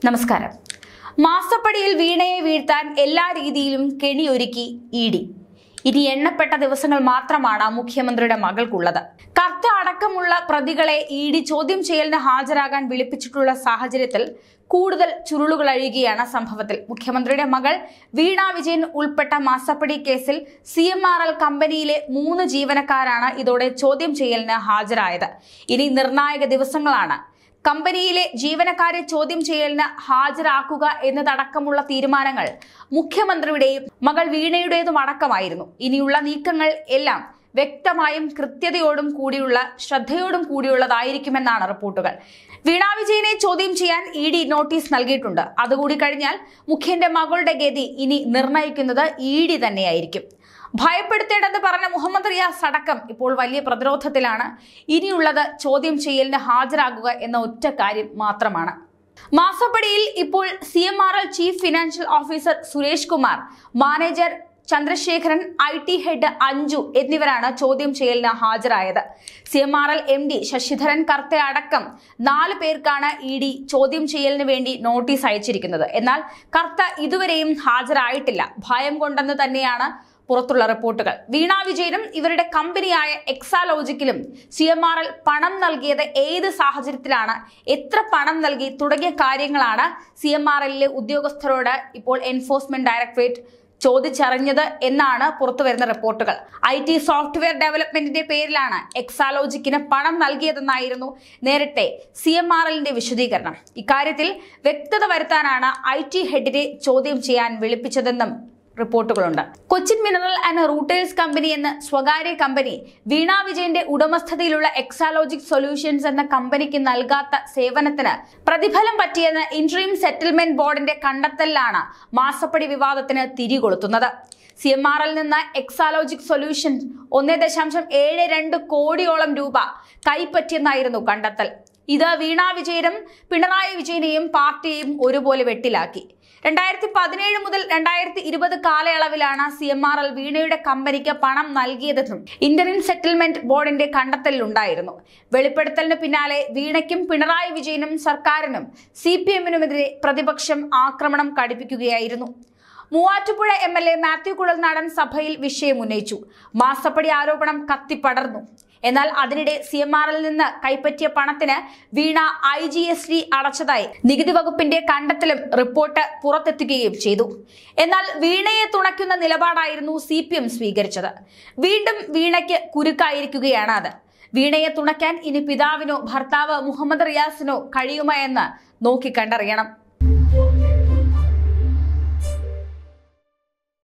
നമസ്കാരം. മാസപ്പടിയിൽ വീണയെ വീഴ്ത്താൻ എല്ലാ രീതിയിലും കെണിയൊരുക്കി ഇഡി. ഇനി എണ്ണപ്പെട്ട ദിവസങ്ങൾ മാത്രമാണ് മുഖ്യമന്ത്രിയുടെ മകൾക്കുള്ളത്. കർത്ത അടക്കമുള്ള പ്രതികളെ ഇഡി ചോദ്യം ചെയ്യലിന് ഹാജരാകാൻ വിളിപ്പിച്ചിട്ടുള്ള സാഹചര്യത്തിൽ കൂടുതൽ ചുരുളുകൾ അഴിയുകയാണ് സംഭവത്തിൽ. മുഖ്യമന്ത്രിയുടെ മകൾ വീണ വിജയൻ ഉൾപ്പെട്ട മാസപ്പടി കേസിൽ CMRL കമ്പനിയിലെ 3 ജീവനക്കാരാണ് ഇതോടെ ചോദ്യം ചെയ്യലിന് ഹാജരായത്. ഇനി നിർണായക ദിവസങ്ങളാണ്. കമ്പനിയിലെ ജീവനക്കാരെ ചോദ്യം ചെയ്യലിന് ഹാജരാക്കുക എന്നതടക്കമുള്ള തീരുമാനങ്ങൾ മുഖ്യമന്ത്രിയുടെയും മകൾ വീണയുടേതും അടക്കമായിരുന്നു. ഇനിയുള്ള നീക്കങ്ങൾ എല്ലാം വ്യക്തമായും കൃത്യതയോടും കൂടിയുള്ള ശ്രദ്ധയോടും കൂടിയുള്ളതായിരിക്കുമെന്നാണ് റിപ്പോർട്ടുകൾ. വീണ വിജയനെ ചോദ്യം ചെയ്യാൻ ഇഡി നോട്ടീസ് നൽകിയിട്ടുണ്ട്. അതുകൂടി കഴിഞ്ഞാൽ മുഖ്യന്റെ മകളുടെ ഗതി ഇനി നിർണയിക്കുന്നത് ഇഡി തന്നെയായിരിക്കും. ഭയപ്പെടുത്തേണ്ടെന്ന് പറഞ്ഞ മുഹമ്മദ് റിയാസ് അടക്കം ഇപ്പോൾ വലിയ പ്രതിരോധത്തിലാണ്. ഇനിയുള്ളത് ചോദ്യം ചെയ്യലിന് ഹാജരാകുക എന്ന ഒറ്റ കാര്യം മാത്രമാണ്. മാസപ്പടിയിൽ ഇപ്പോൾ CMRL chief financial officer Suresh Kumar, manager Chandrasekharan, IT head Anju എന്നിവരാണ് ചോദ്യം ചെയ്യലിന് ഹാജരായത്. CMRL MD ശശിധരൻ കർത്ത അടക്കം 4 പേർക്കാണ് ഇഡി ചോദ്യം ചെയ്യലിന് വേണ്ടി നോട്ടീസ് അയച്ചിരിക്കുന്നത്. എന്നാൽ കർത്ത ഇതുവരെയും ഹാജരായിട്ടില്ല. ഭയം കൊണ്ടെന്ന് തന്നെയാണ് പുറത്തുള്ള റിപ്പോർട്ടുകൾ. വീണ വിജയനും ഇവരുടെ കമ്പനിയായ എക്സാലോജിക്കിലും CMRL പണം നൽകിയത് ഏത് സാഹചര്യത്തിലാണ്, എത്ര പണം നൽകി തുടങ്ങിയ കാര്യങ്ങളാണ് CMRLിലെ ഉദ്യോഗസ്ഥരോട് ഇപ്പോൾ എൻഫോഴ്സ്മെന്റ് ഡയറക്ടറേറ്റ് ചോദിച്ചറിഞ്ഞത് എന്നാണ് പുറത്തുവരുന്ന റിപ്പോർട്ടുകൾ. IT സോഫ്റ്റ്വെയർ ഡെവലപ്മെന്റിന്റെ പേരിലാണ് എക്സാലോജിക്കിന് പണം നൽകിയതെന്നായിരുന്നു നേരത്തെ CMRLിന്റെ വിശദീകരണം. ഇക്കാര്യത്തിൽ വ്യക്തത വരുത്താനാണ് IT ഹെഡിനെ ചോദ്യം ചെയ്യാൻ വിളിപ്പിച്ചതെന്നും റിപ്പോർട്ടുകളുണ്ട്. കൊച്ചിൻ മിനറൽ ആൻഡ് റൂട്ടേഴ്സ് കമ്പനി എന്ന സ്വകാര്യ കമ്പനി വീണ വിജയന്റെ ഉടമസ്ഥതയിലുള്ള എക്സാലോജിക് സൊല്യൂഷൻസ് എന്ന കമ്പനിക്ക് നൽകാത്ത സേവനത്തിന് പ്രതിഫലം പറ്റിയെന്ന് ഇന്ററിം സെറ്റിൽമെന്റ് ബോർഡിന്റെ കണ്ടെത്തലിലാണ് മാസപ്പടി വിവാദത്തിന് തിരികൊളുത്തുന്നത്. CMRL നിന്ന് എക്സാലോജിക് സൊല്യൂഷൻസ് 1.72 കോടിയോളം രൂപ കൈപ്പറ്റിയെന്നായിരുന്നു കണ്ടെത്തൽ. ഇത് വീണ വിജയനും പിണറായി വിജയനെയും പാർട്ടിയെയും ഒരുപോലെ വെട്ടിലാക്കി. 2017 മുതൽ 2020 കാലയളവിലാണ് CMRL വീണയുടെ കമ്പനിക്ക് പണം നൽകിയതെന്നും ഇന്ററിം സെറ്റിൽമെന്റ് ബോർഡിന്റെ കണ്ടെത്തലിലുണ്ടായിരുന്നു. വെളിപ്പെടുത്തലിന് പിന്നാലെ വീണയ്ക്കും പിണറായി വിജയനും സർക്കാരിനും CPMനുമെതിരെ പ്രതിപക്ഷം ആക്രമണം കടുപ്പിക്കുകയായിരുന്നു. മൂവാറ്റുപുഴ MLA മാത്യു കുഴൽനാടൻ സഭയിൽ വിഷയം ഉന്നയിച്ചു. മാസപ്പടി ആരോപണം കത്തിപ്പടർന്നു. എന്നാൽ അതിനിടെ CMRL നിന്ന് കൈപ്പറ്റിയ പണത്തിന് വീണ IGST അടച്ചതായി നികുതി വകുപ്പിന്റെ കണ്ടെത്തലും റിപ്പോർട്ട് പുറത്തെത്തുകയും ചെയ്തു. എന്നാൽ വീണയെ തുണയ്ക്കുന്ന നിലപാടായിരുന്നു CPM സ്വീകരിച്ചത്. വീണ്ടും വീണയ്ക്ക് കുരുക്കായിരിക്കുകയാണ് അത്. വീണയെ തുണയ്ക്കാൻ ഇനി പിതാവിനോ ഭർത്താവ് മുഹമ്മദ് റിയാസിനോ കഴിയുമോ എന്ന് നോക്കിക്കണ്ടറിയണം.